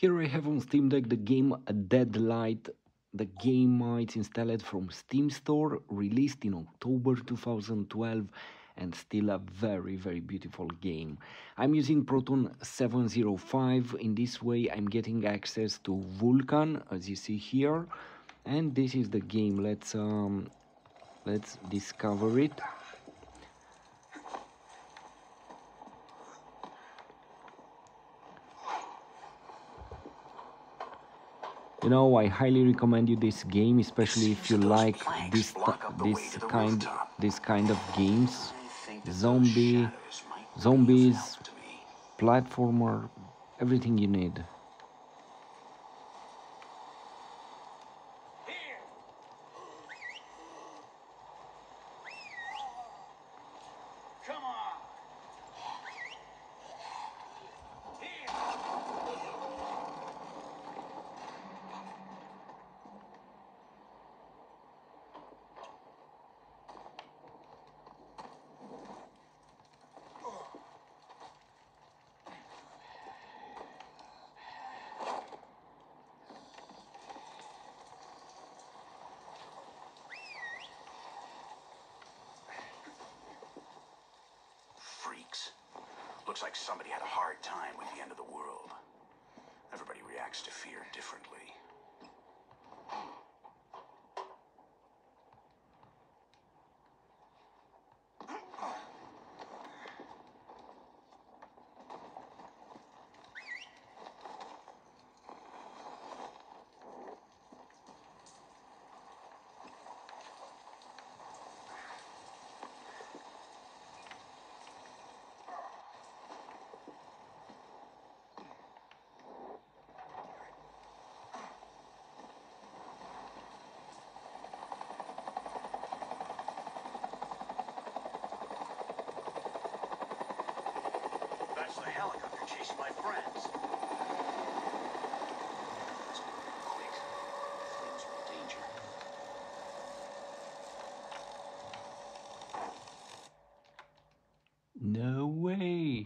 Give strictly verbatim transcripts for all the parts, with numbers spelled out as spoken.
Here I have on Steam Deck the game Deadlight. The game uh, it's installed from Steam Store, released in October two thousand twelve, and still a very very beautiful game. I'm using Proton seven oh five. In this way I'm getting access to Vulkan, as you see here, and this is the game. Let's um let's discover it. You know, I highly recommend you this game, especially if you like this this kind this kind of games, zombie, zombies, platformer, everything you need. Looks like somebody had a hard time with the end of the world. Everybody reacts to fear differently. That's the helicopter chasing my friends. Let's go quick. Friends are in danger. No way.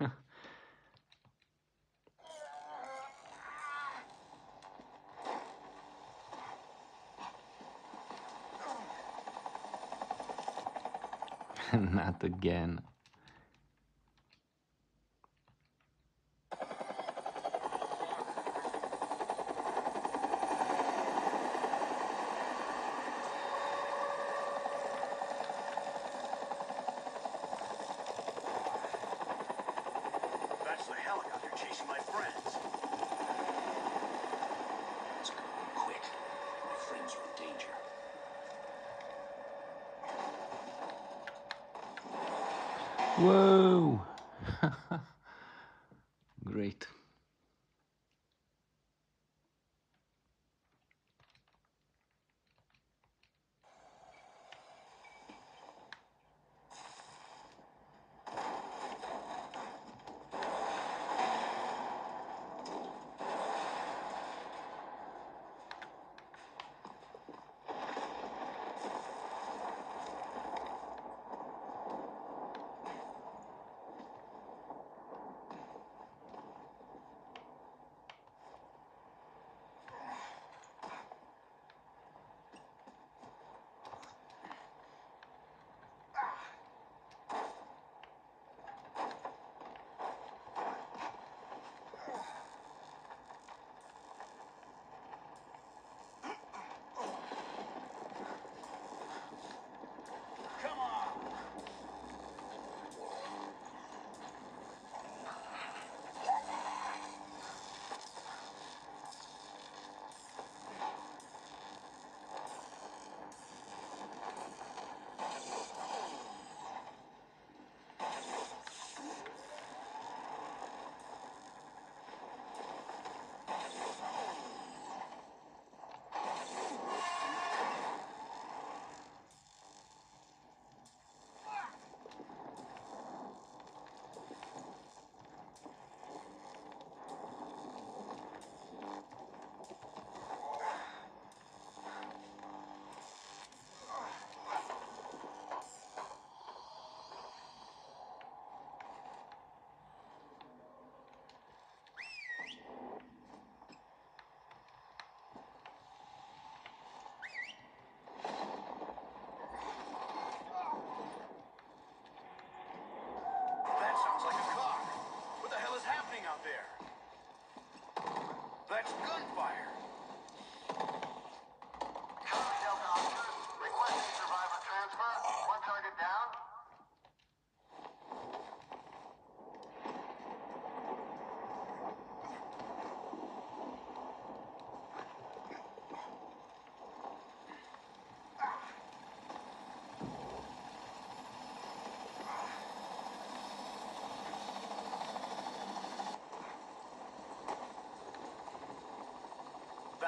Not again. That's the helicopter chasing my friends. Let's go quick. My friends are in danger. Whoa. Great.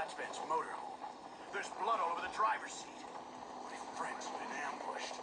That's Ben's motorhome. There's blood all over the driver's seat. My friend's been ambushed.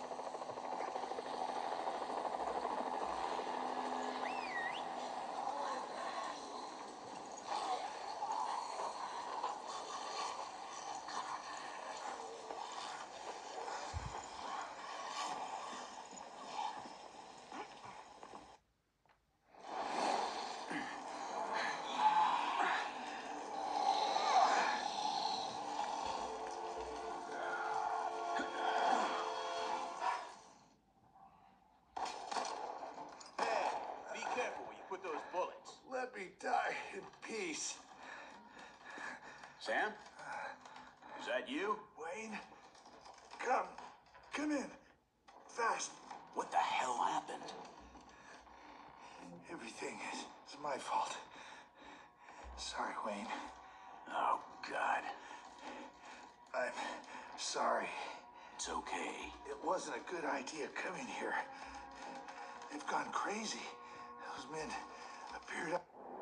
Be careful where you put those bullets. Let me die in peace. Sam? Is that you? Wayne, come. Come in. Fast. What the hell happened? Everything is, is my fault. Sorry, Wayne. Oh, God. I'm sorry. It's okay. It wasn't a good idea coming here. They've gone crazy. Those men appeared...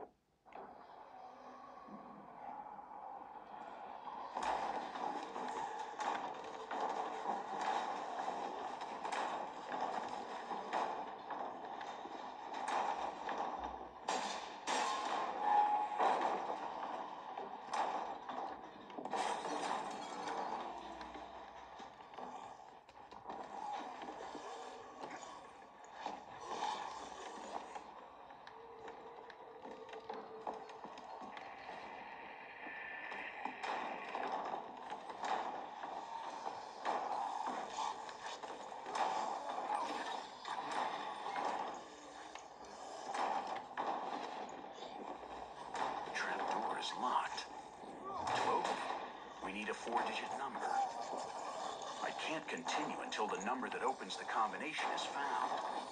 Trapdoor is locked. To open it, we need a four-digit number. I can't continue until the number that opens the combination is found.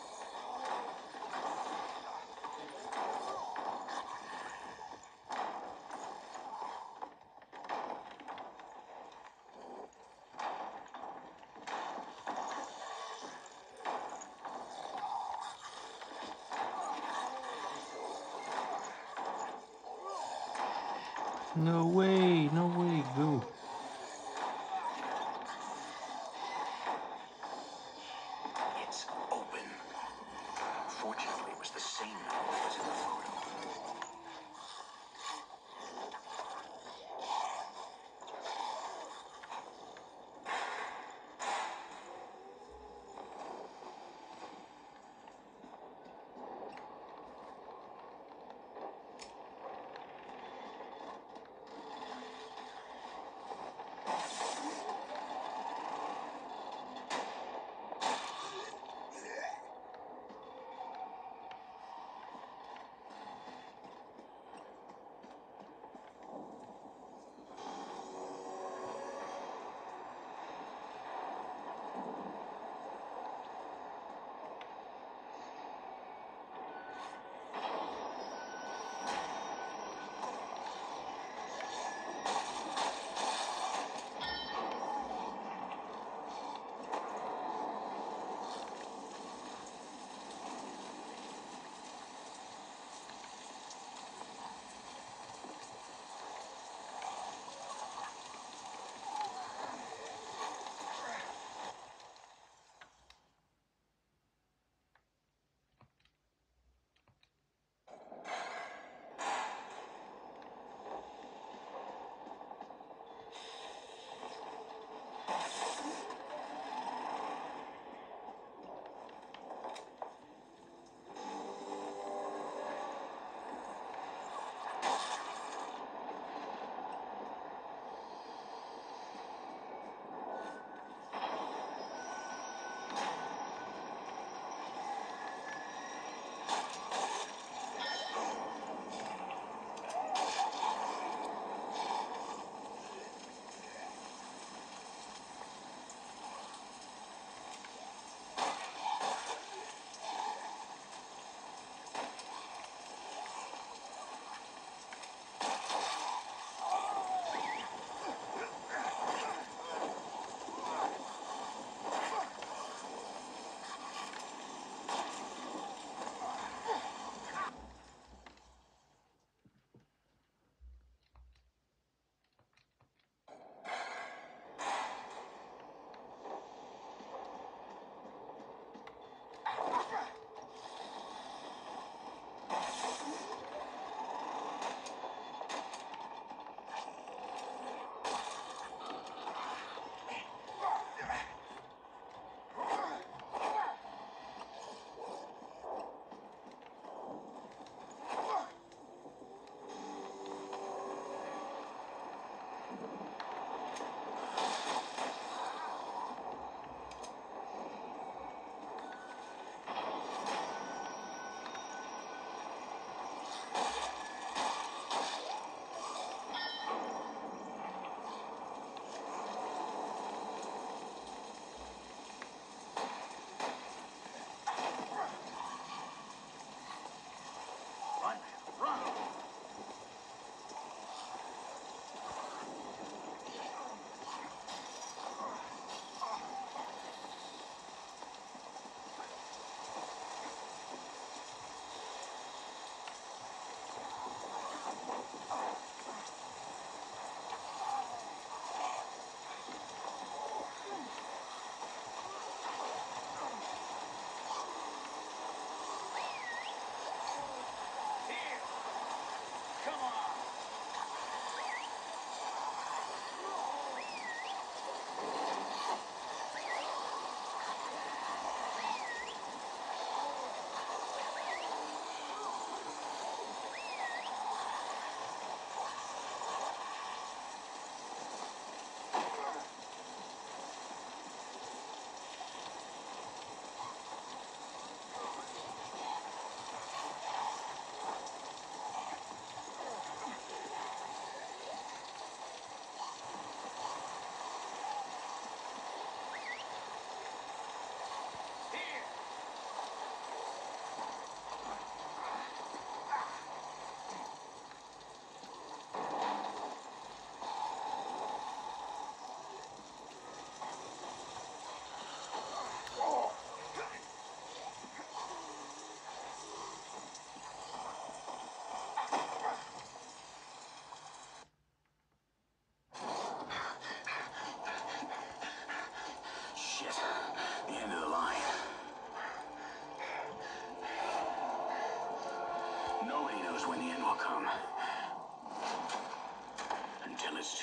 No way, no way, go. It's open. Fortunately, it was the same number that was in the photo.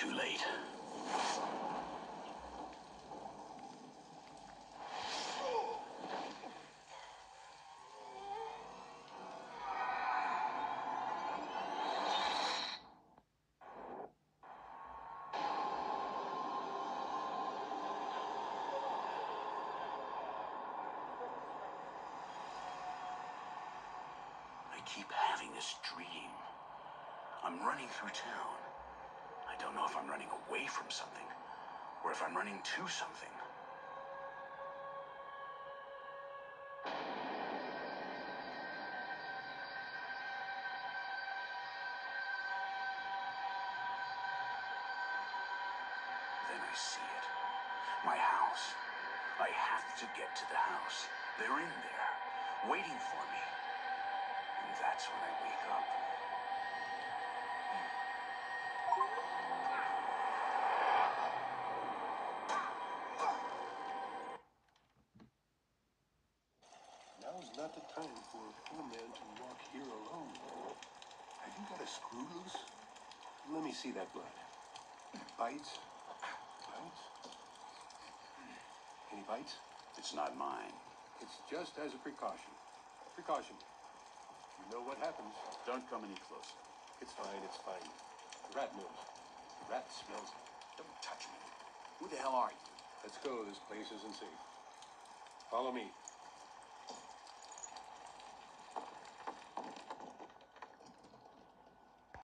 Too late. I keep having this dream. I'm running through town. I don't know if I'm running away from something, or if I'm running to something. Then I see it. My house. I have to get to the house. They're in there, waiting for me. And that's when I wake up. Now's not the time for a poor man to walk here alone. Have you got a screw loose? Let me see that blood. Bites? Bites? Any bites? It's not mine. It's just as a precaution. Precaution. You know what happens. Don't come any closer. It's fine, it's fine. The rat knows. The rat smells it. Don't touch me. Who the hell are you? Let's go. This place isn't safe. Follow me.